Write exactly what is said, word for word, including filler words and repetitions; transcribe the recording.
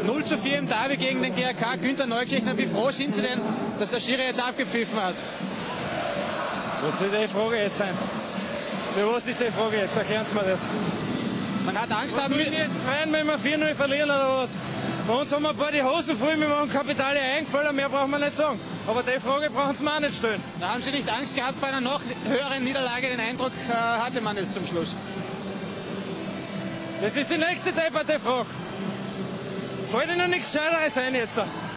null zu vier im Derby gegen den G A K. Günther Neukirchner, wie froh sind Sie denn, dass der Schiri jetzt abgepfiffen hat? Was soll die Frage jetzt sein? Für was ist die Frage jetzt? Erklären Sie mir das. Man hat Angst Was haben müssen müssen. wir jetzt freuen, wenn wir vier null verlieren oder was? Bei uns haben wir ein paar die Hosen voll, wir machen Kapitale eingefallen, mehr brauchen wir nicht sagen. Aber die Frage brauchen Sie mir auch nicht stellen. Da haben Sie nicht Angst gehabt vor einer noch höheren Niederlage? Den Eindruck äh, hatte man es zum Schluss. Das ist die nächste depperte Frage. Fällt Ihnen nichts Scheideres ein jetzt da?